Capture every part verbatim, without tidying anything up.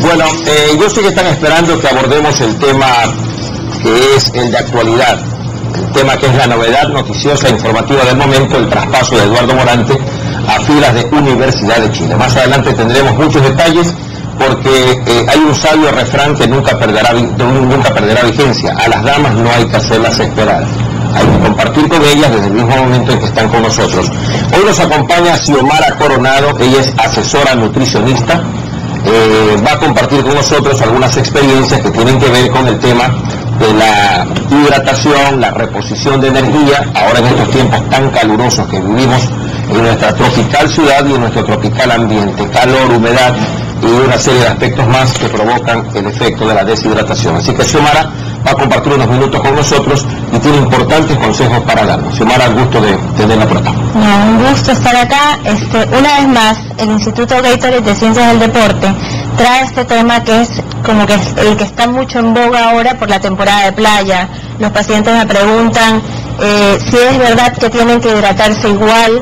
Bueno, eh, yo sé que están esperando que abordemos el tema que es el de actualidad, el tema que es la novedad noticiosa e informativa del momento, el traspaso de Eduardo Morante a filas de Universidad de Chile. Más adelante tendremos muchos detalles porque eh, hay un sabio refrán que nunca perderá, nunca perderá vigencia. A las damas no hay que hacerlas esperar. Hay que compartir con ellas desde el mismo momento en que están con nosotros. Hoy nos acompaña Xiomara Coronado, ella es asesora nutricionista. Eh, va a compartir con nosotros algunas experiencias que tienen que ver con el tema de la hidratación, la reposición de energía, ahora en estos tiempos tan calurosos que vivimos en nuestra tropical ciudad y en nuestro tropical ambiente, calor, humedad y una serie de aspectos más que provocan el efecto de la deshidratación. Así que Xiomara va a compartir unos minutos con nosotros y tiene importantes consejos para darnos. Xiomara, al gusto de tenerla por acá. No, un gusto estar acá. Este, una vez más, el Instituto Gatorade de Ciencias del Deporte trae este tema que es como que es el que está mucho en boga ahora por la temporada de playa. Los pacientes me preguntan eh, si es verdad que tienen que hidratarse igual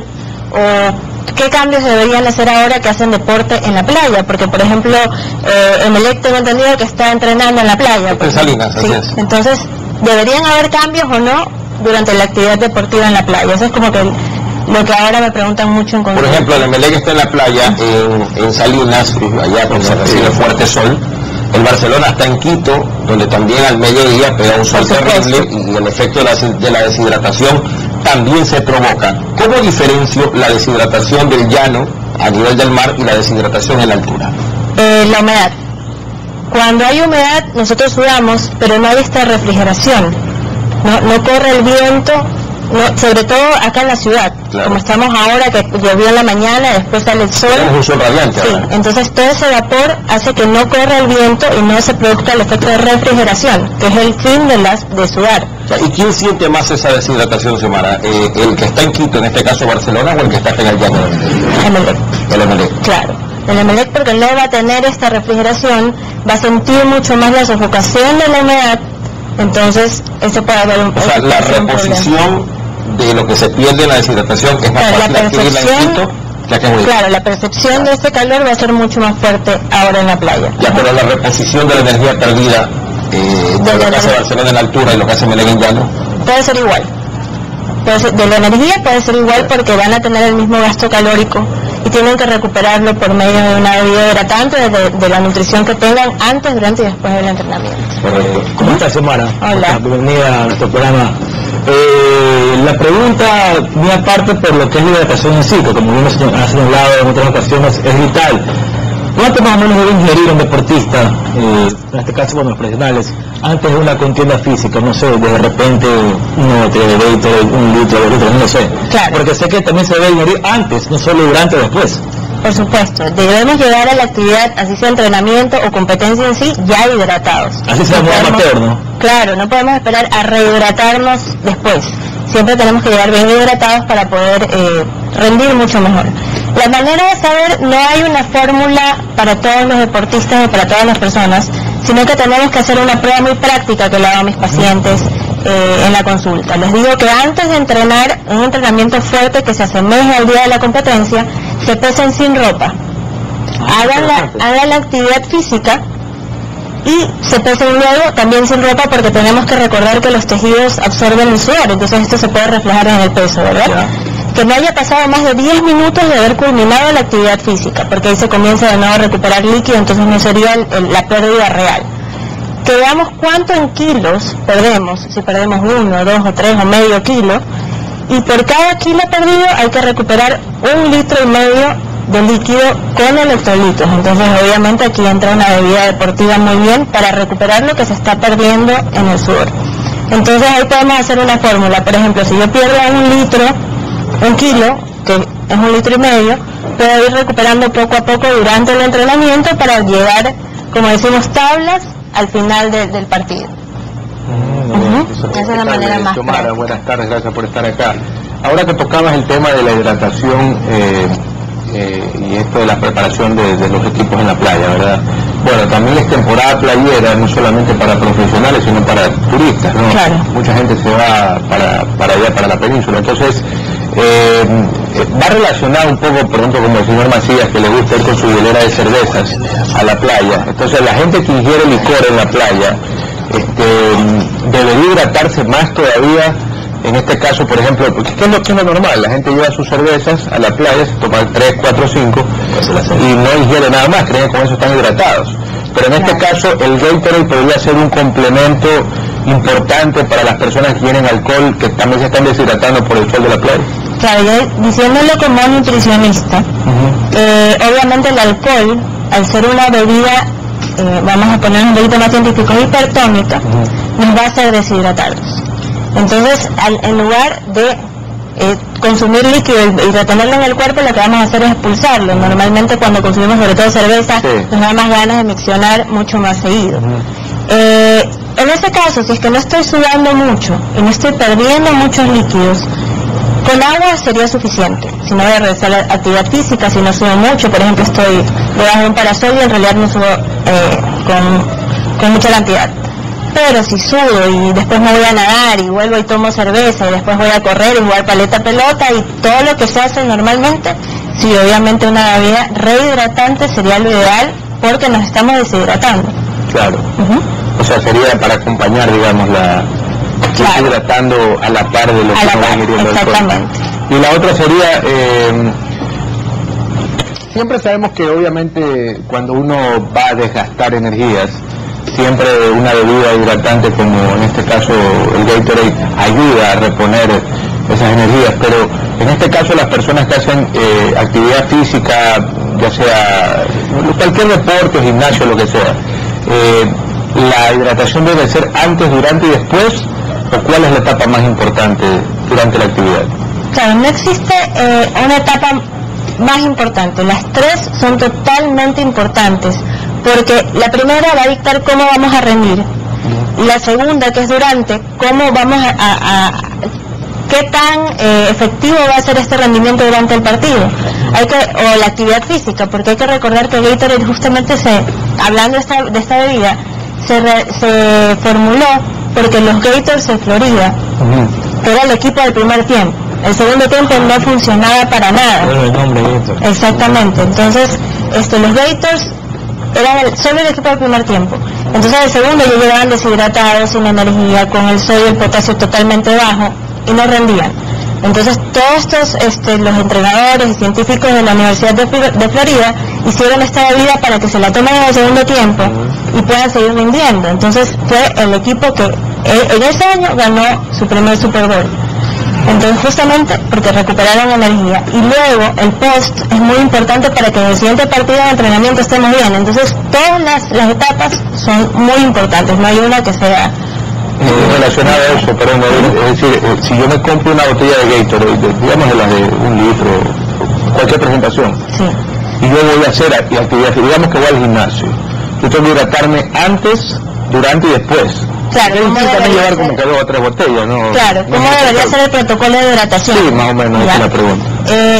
o qué cambios deberían hacer ahora que hacen deporte en la playa, porque por ejemplo eh, Emelec tengo entendido que está entrenando en la playa. En Salinas, sí. Así es. Entonces, ¿deberían haber cambios o no durante la actividad deportiva en la playa? Eso es como que lo que ahora me preguntan mucho en Por consulta. ejemplo, el Emelec está en la playa, en, en Salinas, allá donde se recibe fuerte sol. El Barcelona está en Quito, donde también al mediodía pega un sol terrible y el efecto de la, de la deshidratación también se provoca. ¿Cómo diferencio la deshidratación del llano a nivel del mar y la deshidratación en la altura? Eh, la humedad. Cuando hay humedad nosotros sudamos, pero no hay esta refrigeración. No, no corre el viento, no, sobre todo acá en la ciudad. Claro. Como estamos ahora, que llovió en la mañana, después sale el sol. Tenemos un sol radiante. Sí, ahora. entonces todo ese vapor hace que no corra el viento y no se produzca el efecto de refrigeración, que es el fin de, las, de sudar. O sea, ¿y quién siente más esa deshidratación, Xiomara? Eh, ¿El que está en Quito, en este caso Barcelona, o el que está en el llano? Emelec. El Emelec. Claro. El Emelec, porque no va a tener esta refrigeración, va a sentir mucho más la sofocación de la humedad, entonces eso puede haber un... O sea, la reposición de lo que se pierde en la deshidratación es más claro, fácil adquirirla en Quito que acá en Emelec. Claro, la percepción de este calor va a ser mucho más fuerte ahora en la playa. Ya, pero la reposición de la energía perdida eh, de, de lo que hace Barcelona en altura y lo que hace Emelec en llano puede ser igual. Puede ser, de la energía puede ser igual porque van a tener el mismo gasto calórico y tienen que recuperarlo por medio de una bebida hidratante, de, de la nutrición que tengan antes, durante y después del entrenamiento. Correcto. ¿Cómo estás, Xiomara? Hola. Bienvenida a nuestro programa. Eh, la pregunta, muy aparte por lo que es la hidratación en sí, que como bien ha señalado en otras ocasiones, es vital. ¿Cuánto más o menos debe ingerir un deportista, eh, en este caso, bueno, los profesionales, antes de una contienda física? No sé, de repente un litro de Gatorade, un litro de litro, no lo sé. Claro. Porque sé que también se debe ingerir antes, no solo durante o después. Por supuesto, debemos llegar a la actividad, así sea entrenamiento o competencia en sí, ya hidratados. Así sea no muy podemos, amateur, ¿no? Claro, no podemos esperar a rehidratarnos después. Siempre tenemos que llegar bien hidratados para poder eh, rendir mucho mejor. La manera de saber, no hay una fórmula para todos los deportistas o para todas las personas, sino que tenemos que hacer una prueba muy práctica que le hago a mis pacientes eh, en la consulta. Les digo que antes de entrenar, un entrenamiento fuerte que se asemeje al día de la competencia, se pesen sin ropa. Hagan la, hagan la actividad física y se pesen luego también sin ropa, porque tenemos que recordar que los tejidos absorben el sudor, entonces esto se puede reflejar en el peso, ¿verdad? Ya. Que no haya pasado más de diez minutos de haber culminado la actividad física, porque ahí se comienza de nuevo a recuperar líquido, entonces no sería el, el, la pérdida real. Que veamos cuánto en kilos perdemos, si perdemos uno, dos o tres o medio kilo, y por cada kilo perdido hay que recuperar un litro y medio de líquido con electrolitos. Entonces obviamente aquí entra una bebida deportiva muy bien para recuperar lo que se está perdiendo en el sudor. Entonces ahí podemos hacer una fórmula. Por ejemplo, si yo pierdo un litro, un kilo, que es un litro y medio, puedo ir recuperando poco a poco durante el entrenamiento para llegar, como decimos, tablas al final de, del partido. Uh-huh. Esa es la manera más Xiomara, buenas tardes, gracias por estar acá. Ahora que tocabas el tema de la hidratación eh, eh, y esto de la preparación de, de los equipos en la playa, ¿verdad? Bueno, también es temporada playera, no solamente para profesionales, sino para turistas, ¿no? Claro. Mucha gente se va para, para allá, para la península. Entonces, eh, eh, va relacionado un poco, por ejemplo, como el señor Macías, que le gusta ir con su hielera de cervezas a la playa. Entonces la gente que ingiere licor en la playa este, debería hidratarse más todavía. En este caso, por ejemplo, porque ¿qué es lo que es lo normal? La gente lleva sus cervezas a la playa, se toman tres, cuatro, cinco y no ingiere nada más, creen que con eso están hidratados. Pero en este caso, el Gatorade podría ser un complemento importante para las personas que tienen alcohol, que también se están deshidratando por el sol de la playa. Claro, yo diciéndolo como nutricionista, uh-huh. eh, obviamente el alcohol, al ser una bebida, eh, vamos a poner un poquito más científico, hipertónica, uh-huh. nos va a hacer deshidratarnos. Entonces, al, en lugar de eh, consumir líquido y, y retenerlo en el cuerpo, lo que vamos a hacer es expulsarlo. Normalmente cuando consumimos sobre todo cerveza, sí. nos da más ganas de miccionar mucho más seguido. Uh-huh. eh, en ese caso, si es que no estoy sudando mucho y no estoy perdiendo muchos líquidos, con agua sería suficiente. Si no voy a realizar la actividad física, si no sudo mucho, por ejemplo, estoy debajo de un parasol y en realidad no sudo eh, con, con mucha cantidad. Pero si sudo y después me voy a nadar y vuelvo y tomo cerveza y después voy a correr y jugar paleta pelota y todo lo que se hace normalmente, sí, obviamente una bebida rehidratante sería lo ideal porque nos estamos deshidratando. Claro. Uh-huh. O sea, sería para acompañar, digamos, la... Claro. Hidratando a la par de lo a que no va ingiriendo el cuerpo. Y la otra sería, eh, siempre sabemos que obviamente cuando uno va a desgastar energías, siempre una bebida hidratante como en este caso el Gatorade ayuda a reponer esas energías, pero en este caso las personas que hacen eh, actividad física, ya sea cualquier deporte, gimnasio, lo que sea, eh, la hidratación debe ser antes, durante y después. ¿O cuál es la etapa más importante durante la actividad? Claro, no existe eh, una etapa más importante. Las tres son totalmente importantes, porque la primera va a dictar cómo vamos a rendir. La segunda, que es durante, cómo vamos a... a, a qué tan eh, efectivo va a ser este rendimiento durante el partido. Hay que, o la actividad física, porque hay que recordar que Gatorade justamente se, hablando de esta, de esta bebida, se, re, se formuló porque los Gators de Florida, uh-huh. que era el equipo del primer tiempo, el segundo tiempo no funcionaba para nada. Bueno, el nombre Gator. Exactamente, entonces este, los Gators eran el, solo el equipo del primer tiempo. Entonces el segundo ya llegaban deshidratados, sin energía, con el sodio y el potasio totalmente bajo y no rendían. Entonces todos estos, este, los entrenadores y científicos de la Universidad de, de Florida hicieron esta bebida para que se la tomen en el segundo tiempo y puedan seguir rindiendo. Entonces fue el equipo que en ese año ganó su primer Super Bowl. Entonces justamente porque recuperaron energía. Y luego el post es muy importante para que en el siguiente partido de entrenamiento estemos bien. Entonces todas las, las etapas son muy importantes, no hay una que sea... Eh, relacionado a eso, pero no, es decir, eh, si yo me compro una botella de Gatorade, digamos de las de un litro, cualquier presentación, sí. y yo voy a hacer actividad, digamos que voy al gimnasio, yo tengo que hidratarme antes, durante y después. Claro, ¿cómo también llevar ser? Como que dos o tres botellas, ¿no? Claro, ¿cómo no debería ser el protocolo de hidratación? Sí, más o menos, esa es la pregunta. Eh,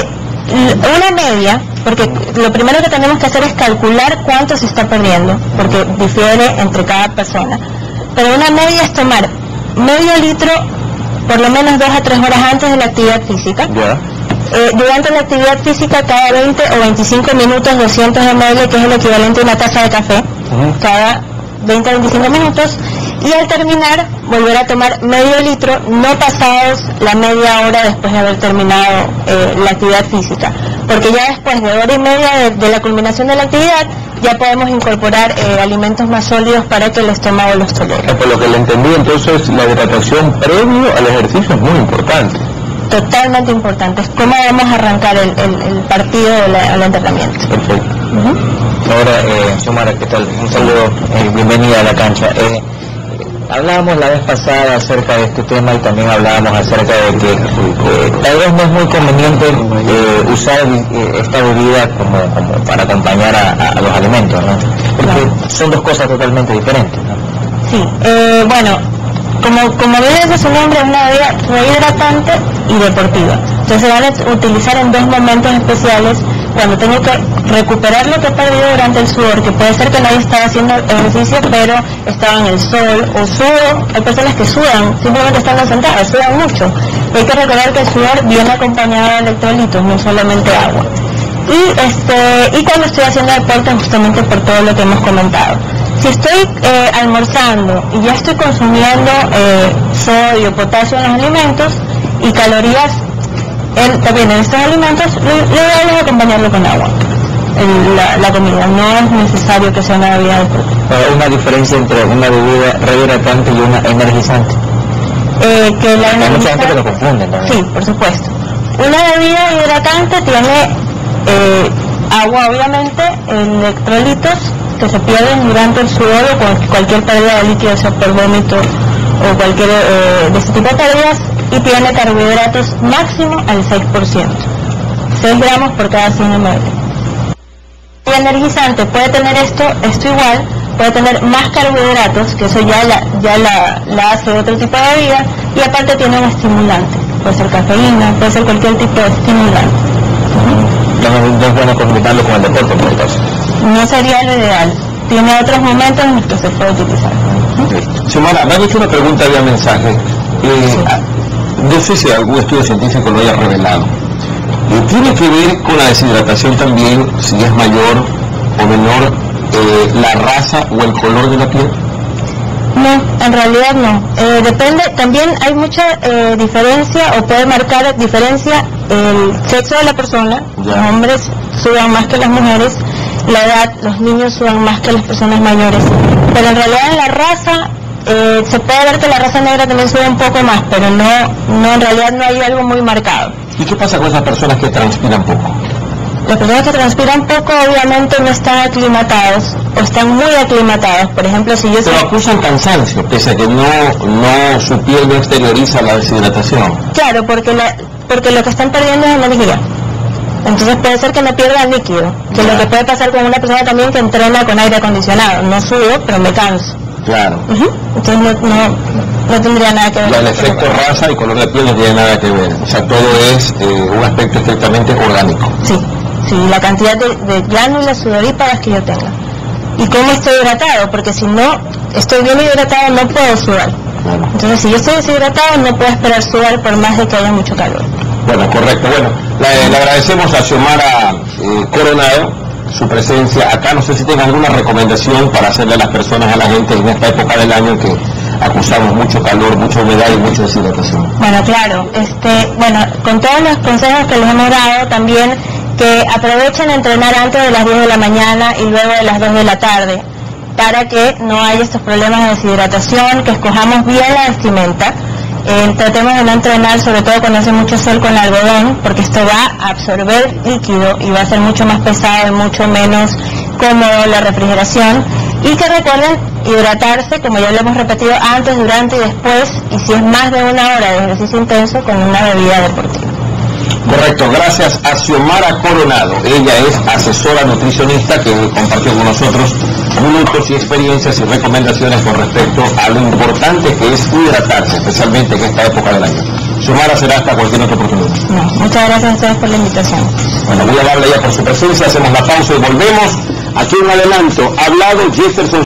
una media, porque lo primero que tenemos que hacer es calcular cuánto se está perdiendo, porque difiere entre cada persona. Pero una media es tomar medio litro por lo menos dos a tres horas antes de la actividad física. Yeah. Eh, durante la actividad física cada veinte o veinticinco minutos doscientos mililitros, que es el equivalente a una taza de café, uh-huh. cada veinte a veinticinco minutos, y al terminar volver a tomar medio litro, no pasados la media hora después de haber terminado eh, la actividad física, porque ya después de hora y media de, de la culminación de la actividad ya podemos incorporar eh, alimentos más sólidos para que el estómago los tolere. Por lo que le entendí, entonces la hidratación previo al ejercicio es muy importante. Totalmente importante, es cómo vamos a arrancar el, el, el partido o la, el entrenamiento. Perfecto. Uh-huh. Ahora, eh, Xiomara, ¿qué tal? Un saludo, eh, bienvenida a la cancha. Eh, hablábamos la vez pasada acerca de este tema y también hablábamos acerca de que eh, tal vez no es muy conveniente eh, usar eh, esta bebida como, como para acompañar a, a los alimentos, ¿no? Porque claro. son dos cosas totalmente diferentes, ¿no? Sí, eh, bueno, como, como bien dice su nombre, es una bebida rehidratante y deportiva. Entonces se van a utilizar en dos momentos especiales cuando tengo que recuperar lo que he perdido durante el sudor, que puede ser que no haya estado haciendo ejercicio, pero estaba en el sol, o sudo, hay personas que sudan, simplemente estando sentadas, sudan mucho. Hay que recordar que el sudor viene acompañado de electrolitos, no solamente agua. Y, este, y cuando estoy haciendo deporte, justamente por todo lo que hemos comentado. Si estoy eh, almorzando y ya estoy consumiendo eh, sodio, potasio en los alimentos y calorías en, también en estos alimentos, lo, lo ideal es acompañarlo con agua, el, la, la comida. No es necesario que sea una bebida deportiva. ¿Hay una diferencia entre una bebida rehidratante y una energizante? Eh, que la Hay mucha gente que lo confunde también. Sí, por supuesto. Una bebida hidratante tiene eh, agua, obviamente, electrolitos que se pierden durante el sudor o con cualquier pérdida de líquido, sea por vómito o cualquier eh, de este tipo de pérdidas, y tiene carbohidratos máximo al seis por ciento, seis gramos por cada cien mililitros. Y energizante puede tener esto, esto igual, puede tener más carbohidratos, que eso ya la, ya la, la hace otro tipo de bebida, y aparte tiene un estimulante, puede ser cafeína, puede ser cualquier tipo de estimulante. Uh-huh. No es bueno combinarlo con el deporte en este caso. No sería lo ideal, tiene otros momentos en los que se puede utilizar. ¿Mm? Xiomara, me han hecho una pregunta vía mensaje. Eh, sí. No sé si algún estudio científico lo haya revelado. Eh, ¿Tiene que ver con la deshidratación también, si es mayor o menor, eh, la raza o el color de la piel? No, en realidad no. Eh, depende, también hay mucha eh, diferencia, o puede marcar diferencia el sexo de la persona. Ya. Los hombres sudan más que las mujeres, la edad, los niños sudan más que las personas mayores. Pero en realidad en la raza, eh, se puede ver que la raza negra también sube un poco más, pero no, no, en realidad no hay algo muy marcado. ¿Y qué pasa con esas personas que transpiran poco? Las personas que transpiran poco obviamente no están aclimatados o están muy aclimatados. Por ejemplo, si yo... Pero soy... acusan cansancio, pese a que no, no su piel no exterioriza la deshidratación. Claro, porque, la, porque lo que están perdiendo es energía. Entonces puede ser que no pierdan líquido, que es lo que puede pasar con una persona también que entrena con aire acondicionado. No sudo, pero me canso. Claro. Uh-huh. Entonces no, no, no tendría nada que ver. El efecto raza y color de piel no tiene nada que ver. O sea, todo es eh, un aspecto estrictamente orgánico. Sí. Sí, la cantidad de, de glándulas sudoríparas que yo tenga. ¿Y cómo estoy hidratado? Porque si no estoy bien hidratado no puedo sudar. Bueno. Entonces si yo estoy deshidratado no puedo esperar sudar por más de que haya mucho calor. Bueno, correcto. Bueno, le, le agradecemos a Xiomara eh, Coronado su presencia acá. No sé si tiene alguna recomendación para hacerle a las personas, a la gente en esta época del año que acusamos mucho calor, mucha humedad y mucha deshidratación. Bueno, claro. este Bueno, con todos los consejos que les hemos dado, también que aprovechen a entrenar antes de las diez de la mañana y luego de las dos de la tarde, para que no haya estos problemas de deshidratación, que escojamos bien la vestimenta. Eh, tratemos de no entrenar, sobre todo cuando hace mucho sol, con algodón, porque esto va a absorber líquido y va a ser mucho más pesado y mucho menos cómodo la refrigeración. Y que recuerden hidratarse, como ya lo hemos repetido, antes, durante y después, y si es más de una hora de ejercicio intenso, con una bebida deportiva. Correcto, gracias a Xiomara Coronado. Ella es asesora nutricionista que compartió con nosotros minutos y experiencias y recomendaciones con respecto a lo importante que es hidratarse, especialmente en esta época del año. Xiomara, será hasta cualquier otra oportunidad. No, muchas gracias a ustedes por la invitación. Bueno, muy amable ya por su presencia, hacemos la pausa y volvemos. Aquí un adelanto, ha hablado Jefferson